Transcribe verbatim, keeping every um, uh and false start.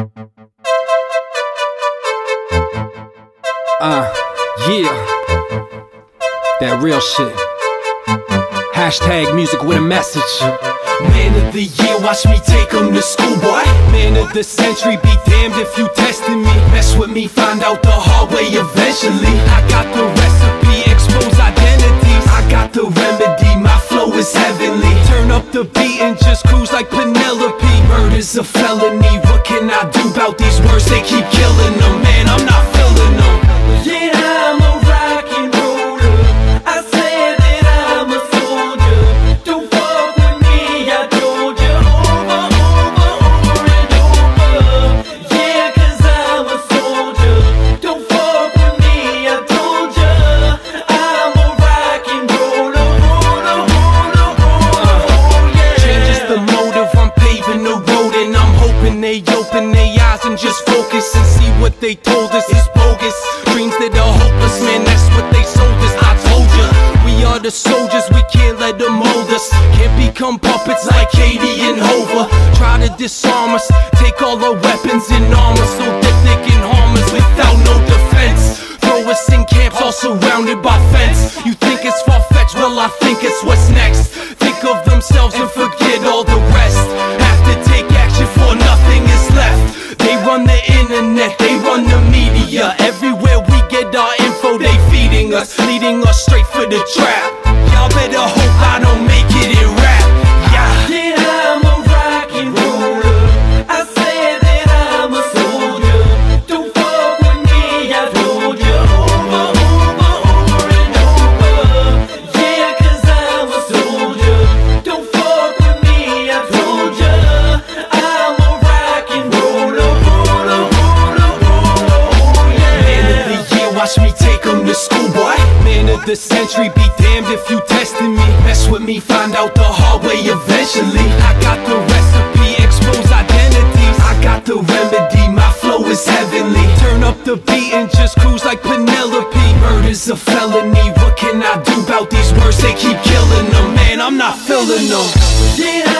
Uh, yeah, that real shit. Hashtag music with a message. Man of the year, watch me take him to school, boy. Man of the century, be damned if you testing me. Mess with me, find out the hard way eventually. I got the recipe, expose identities. I got the remedy, my flow is heavenly. Turn up the beat and just cruise like Penelope. Murder's a felony, what can I do about these words? They keep killing them, man, I'm not feeling them. Yeah, I'm a rock and roller. I said that I'm a soldier. Don't fuck with me, I told you over, over, over and over. Yeah, cause I'm a soldier. Don't fuck with me, I told you. I'm a rock and roller, roller, roller, roller, oh yeah. Changes the motive, I'm paving the road, and I'm hoping they open their eyes and just focus and see what they told us is bogus. Dreams that are hopeless, man, that's what they sold us. I told ya, we are the soldiers, we can't let them hold us. Can't become puppets like Katie and Hova. Try to disarm us, take all our weapons and armor, so that they can harm us without no defense. Throw us in camps all surrounded by fence. You think it's far-fetched, well I think it's what's next. Think of themselves and forget all the rest. Have to take action for nothing is left. They run the internet, they run the media. Everywhere we get our info, they feeding us, leading us straight for the trap. Y'all better hope I don't make it in rap. Yeah, Yeah, I'm a rock and roller. I said that I'm a soldier. Don't fuck with me, I told you over, over, over and over. Yeah, cause I'm a soldier. Don't fuck with me, I told you. I'm a rock and roller, roller, roller, roller, oh yeah. Man of the year, watch me take him to school, boy. Man of the century, be damned if you testing me. Mess with me, find out the hard way eventually. I got the recipe, expose identities. I got the remedy, my flow is heavenly. Turn up the beat and just cruise like Penelope. Murder's a felony, what can I do about these words? They keep killing them, man, I'm not feeling them. Yeah,